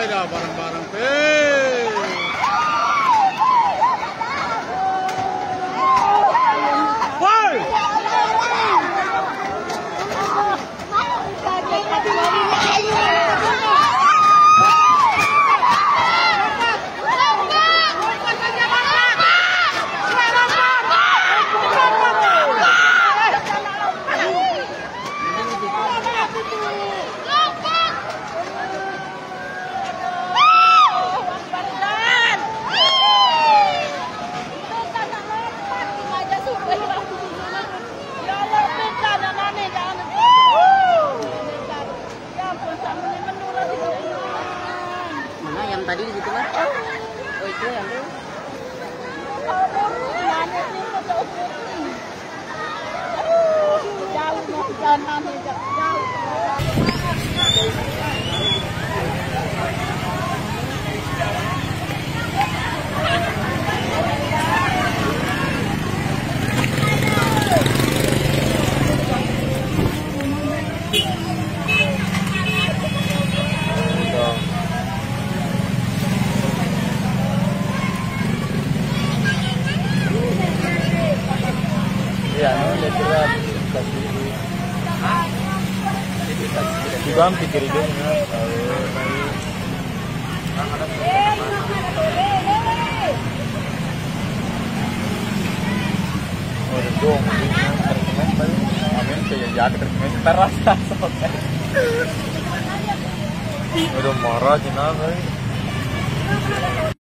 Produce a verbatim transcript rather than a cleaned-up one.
dah barang-barang pe. Woi. Mana yang tadi di situ mas? Oh itu yang itu. Jauh jangan jauh. Ya, no le queda casi. Di bang pikir itu ya. Oh, itu terkemen tadi. Amin saya jadi terkemen terasa soalnya. Udah marah cina,